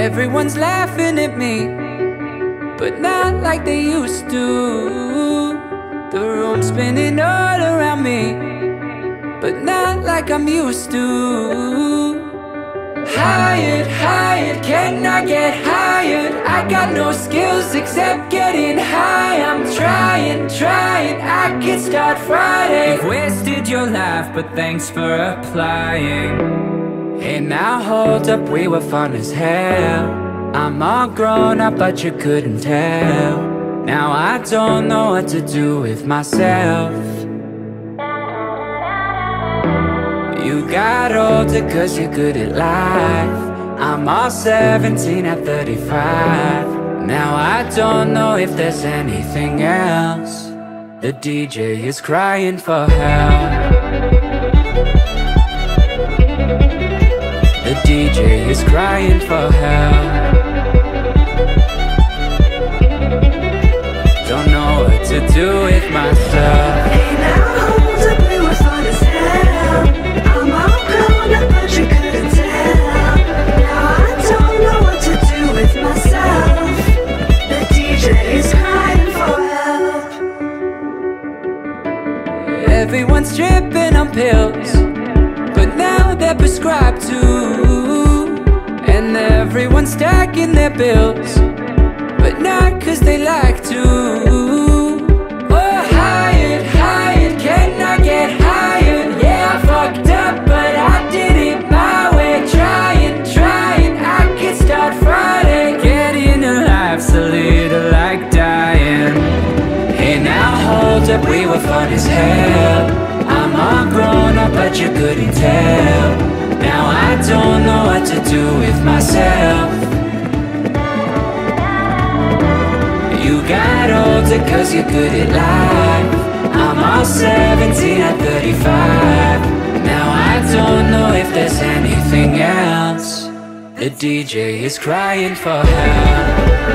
Everyone's laughing at me, but not like they used to. The room's spinning all around me, but not like I'm used to. Hired, hired, can I get hired? I got no skills except getting high. I'm trying, trying, I can start Friday. You've wasted your life, but thanks for applying. Hey now hold up, we were fun as hell. I'm all grown up, but you couldn't tell. Now I don't know what to do with myself. You got older cause you're good at life. I'm all 17 at 35. Now I don't know if there's anything else. The DJ is crying for help. The DJ is crying for help. Don't know what to do with myself. Hey now hold up, we were fun as hell. I'm all grown up, but you couldn't tell. Now I don't know what to do with myself. The DJ is crying for help. Everyone's tripping on pills, but now they're prescribed to. And everyone's stacking their bills, but not cause they like to. Oh, hired, hired, can I get hired? Yeah, I fucked up, but I did it my way. Trying, trying, I can start Friday. Getting alife's a little like dying. Hey now hold up, we were fun as hell. I'm all grown up, but you couldn't tell. Now I don't know what to do with myself. You got older cause you're good at life. I'm all 17 at 35. Now I don't know if there's anything else. The DJ is crying for help.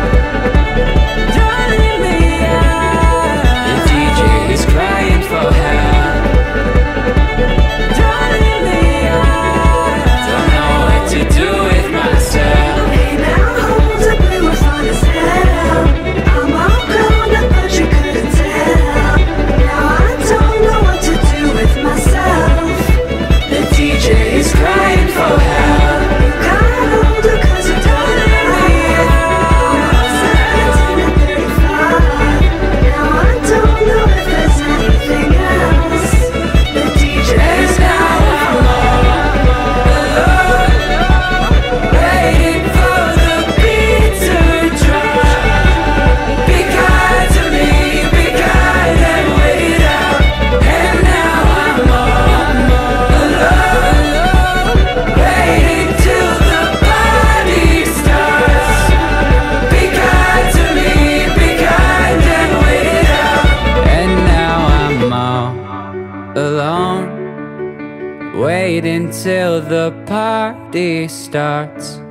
Don't leave me out. The DJ is crying for help. Don't leave me out. Don't know what to do with myself. Hey now hold up, we were fun as hell. I'm all grown up, but you couldn't tell. Now I don't know what to do with myself. The DJ is crying for help. You got older cause you don't let me out. I'm 17 and 35. Now I don't know if there's anything else. The DJ is Now I'm all alone, waiting for the beat to drop. Be kind to me, be kind and wait it out. And now I'm all alone, waiting till the party starts. Be kind to me, be kind and wait it out. And now I'm all alone, waiting till the party starts.